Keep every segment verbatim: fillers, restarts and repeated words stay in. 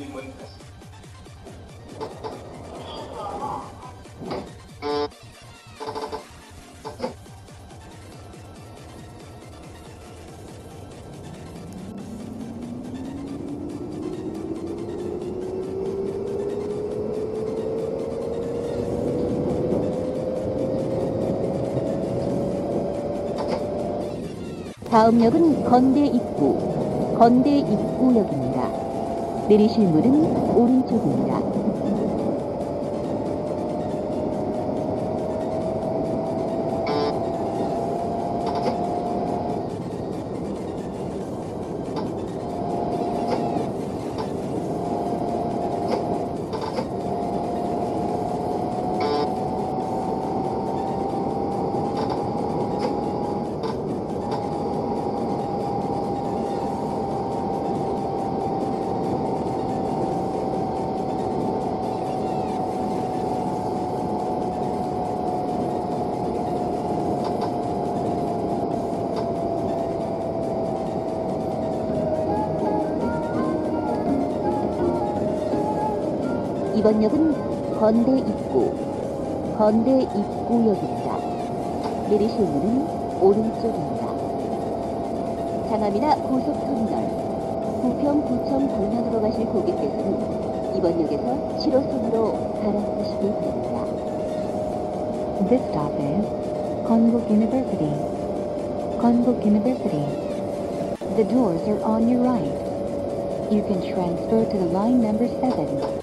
다음 역은 건대 입구, 건대 입구역입니다. 내리실 문은 오른쪽입니다. 이번 역은 건대 입구, 건대 입구역입니다. 내리실 문은 오른쪽입니다. 장암이나 고속터미널, 부평구청 방면으로 가실 고객께서는 이번 역에서 칠 호선으로 갈아타시기 바랍니다. This stop is Kongbuk University. Kongbuk University. The doors are on your right. You can transfer to the line number seven.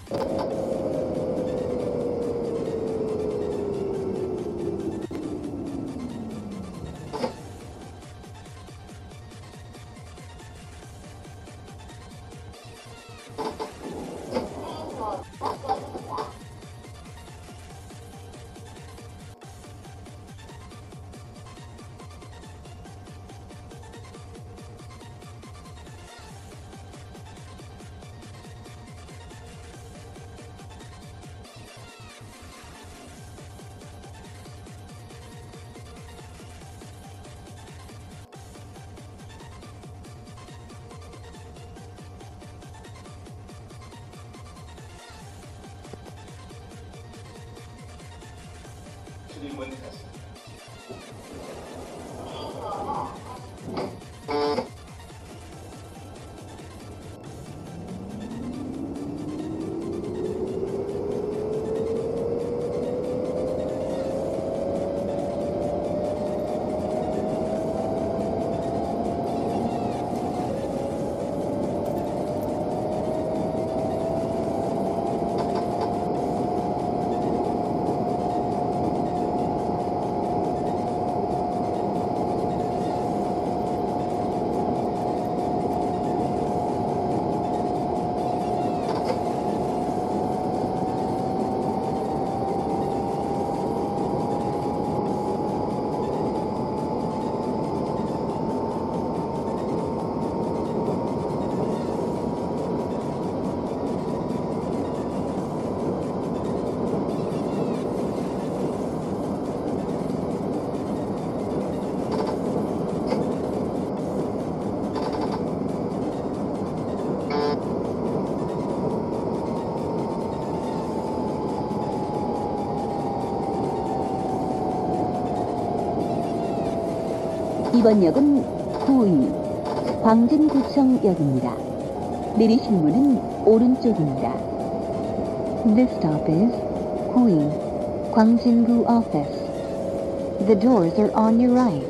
이번 역은 구의 광진구청역입니다. 내리실 문은 오른쪽입니다. This stop is 구의 광진구 office. The doors are on your right.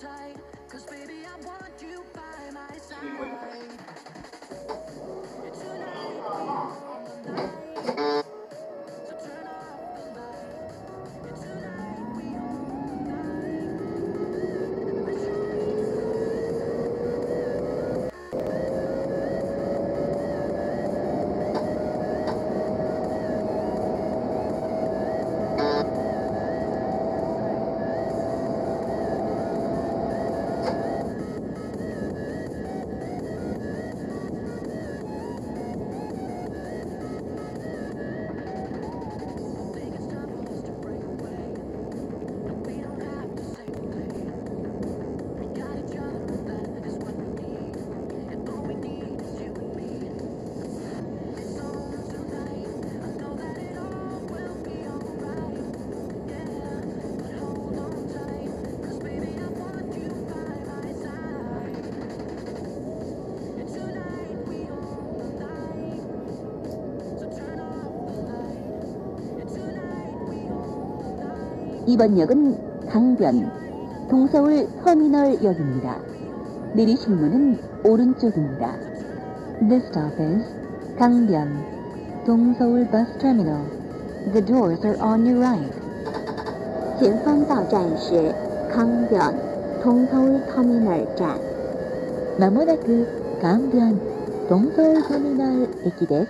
이번 역은 강변, 동서울 터미널역입니다. 내리실 문은 오른쪽입니다. This stop is 강변, 동서울 bus terminal. The doors are on your right. 前方到站是강변 동서울 터미널站. まもなく강변 동서울 터미널駅です.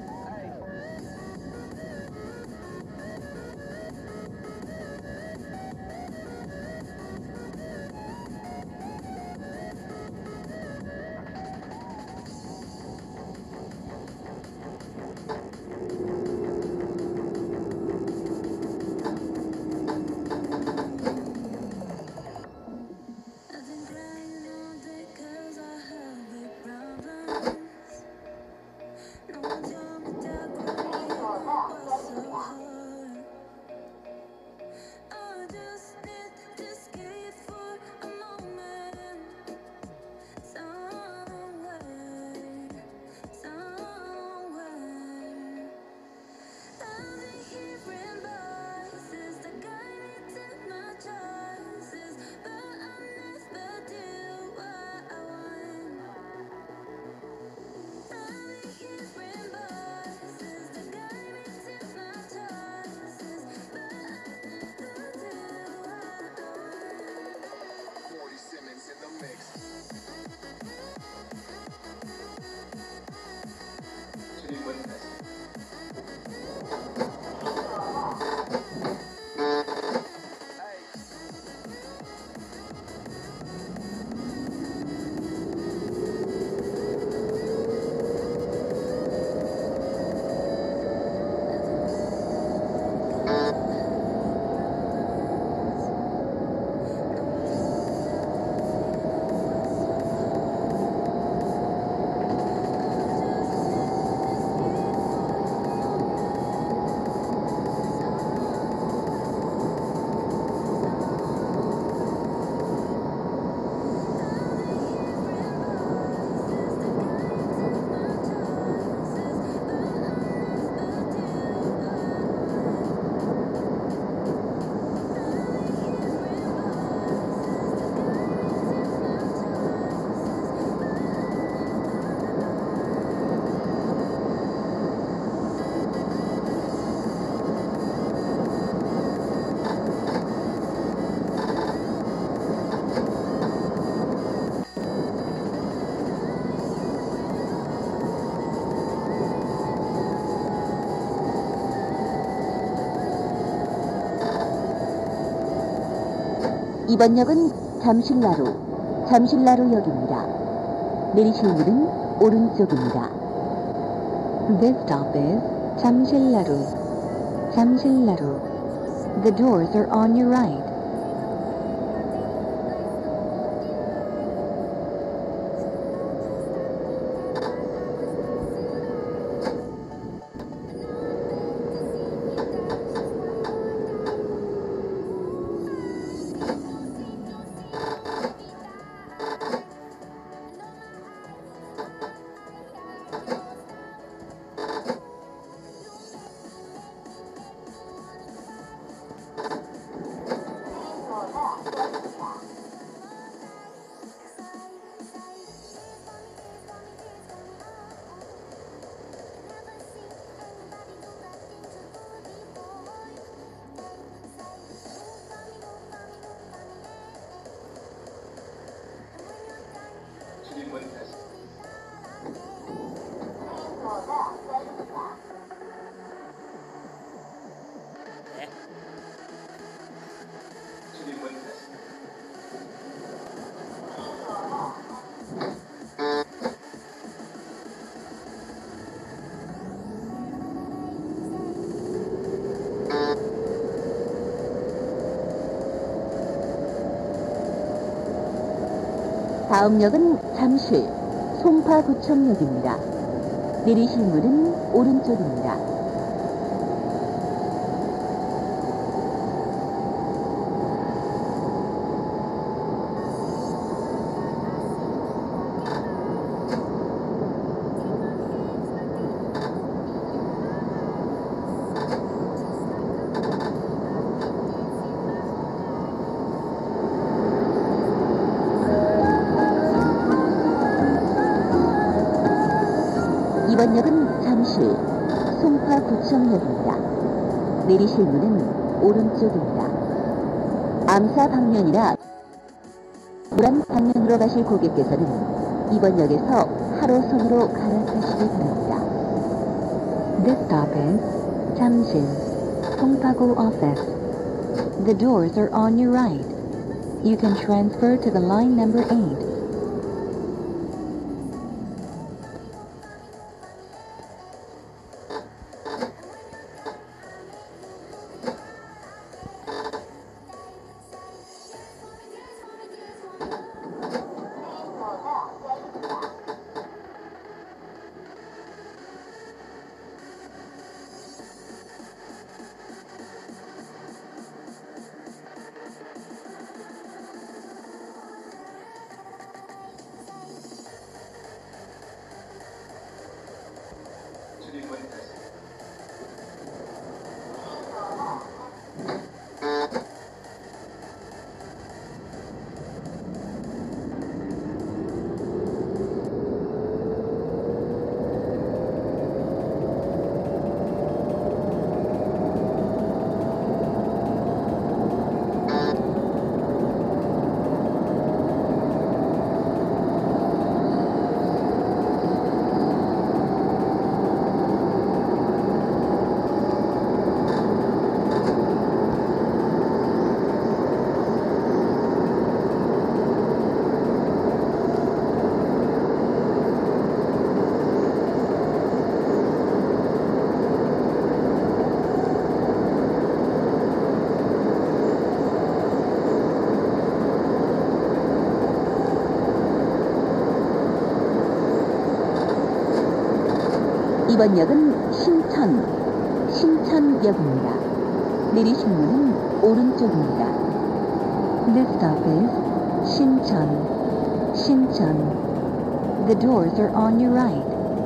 이번 역은 잠실나루, 잠실나루역입니다. 내리실 문은 오른쪽입니다. This stop is 잠실나루, 잠실나루. The doors are on your right. 다음 역은 잠실 송파구청역입니다. 내리실 문은 오른쪽입니다. 이번 역은 잠실 송파구청역입니다. 내리실 문은 오른쪽입니다. 암사 방면이나 불안 방면으로 가실 고객께서는 이번 역에서 팔호선으로 갈아타시기 바랍니다. This stop is 잠실 송파구 office. The doors are on your right. You can transfer to the line number eight. 이번 역은 신천, 신천역입니다. 내리실 문은 오른쪽입니다. This stop is 신천, 신천. The doors are on your right.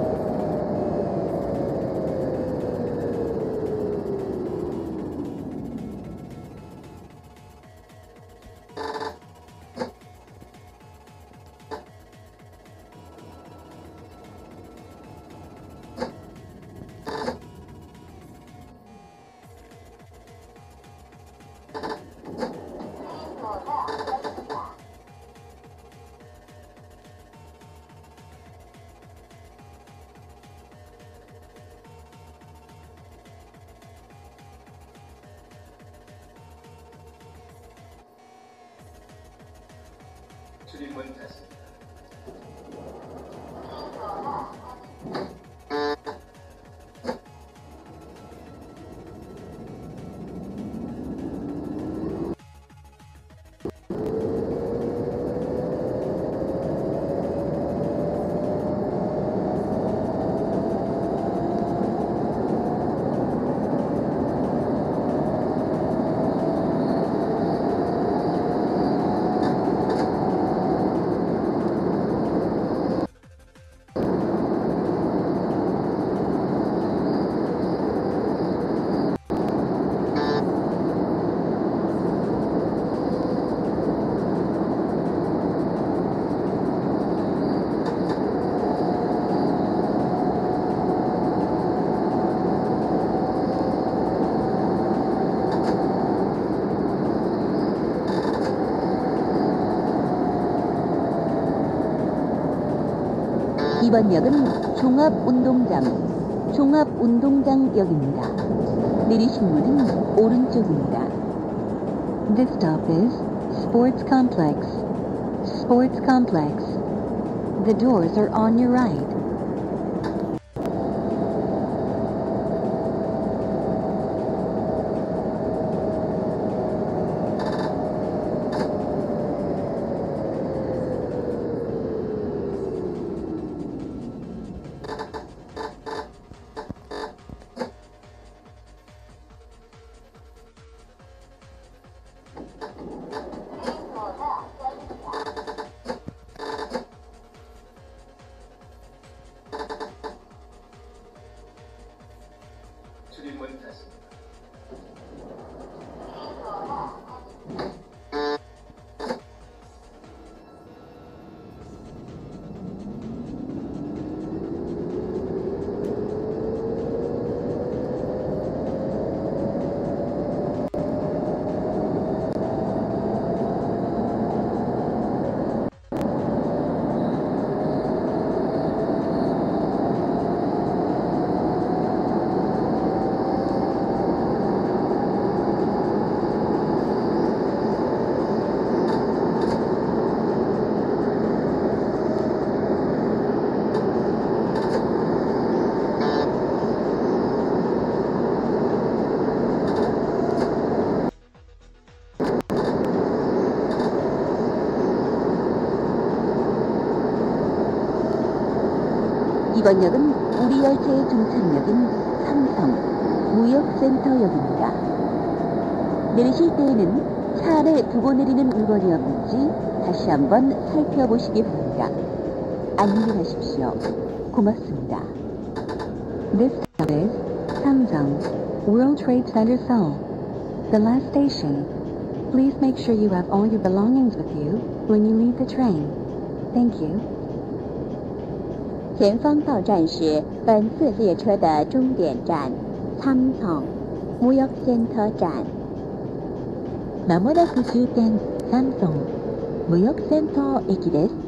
출입문 닫습니다. 이번 역은 종합운동장, 종합운동장역입니다. 내리실 문은 오른쪽입니다. This stop is Sports Complex, Sports Complex. The doors are on your right. 이번 역은 우리 열차의 종착역인 삼성 무역센터역입니다. 내리실 때에는 차 안에 두고 내리는 물건이 없는지 다시 한번 살펴보시기 바랍니다. 안녕히 가십시오. 고맙습니다. This stop is Samsung World Trade Center Seoul. The last station. Please make sure you have all your belongings with you when you leave the train. Thank you. 前方到站是本次列车的终点站 삼성 무역센터站。まもなく終点삼성無역센터駅です。